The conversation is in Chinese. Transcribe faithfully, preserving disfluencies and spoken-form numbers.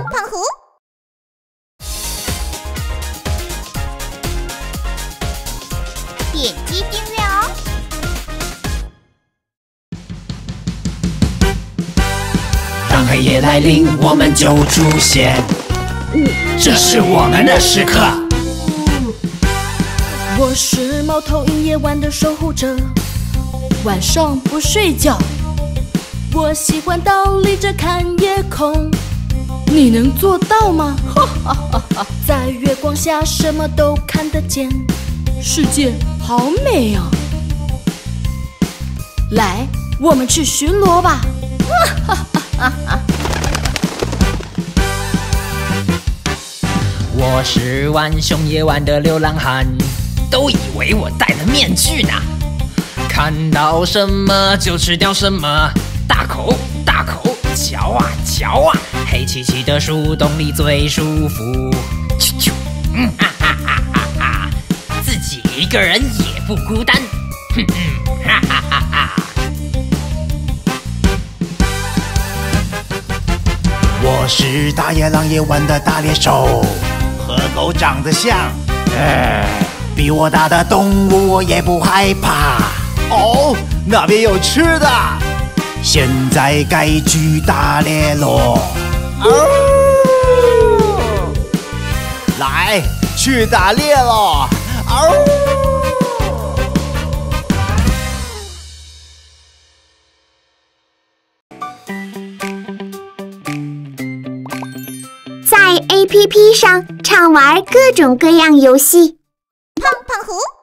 胖虎。点击订阅哦。 当黑夜来临，我们就出现，这是我们的时刻。 我是猫头鹰夜晚的守护者，晚上不睡觉。我喜欢倒立着看夜空，你能做到吗？在月光下什么都看得见，世界好美啊！来，我们去巡逻吧！ 我是浣熊夜晚的流浪汉，都以为我戴了面具呢。看到什么就吃掉什么，大口大口嚼啊嚼啊，黑漆漆的树洞里最舒服。啾啾，嗯哈哈哈哈哈，自己一个人也不孤单。哼哼，哈哈哈哈。 我是大野狼夜晚的大猎手，和狗长得像，呃，比我大的动物我也不害怕。哦，那边有吃的，现在该去打猎咯。哦，来，去打猎咯。哦。 在 A P P 上畅玩各种各样游戏。胖胖虎。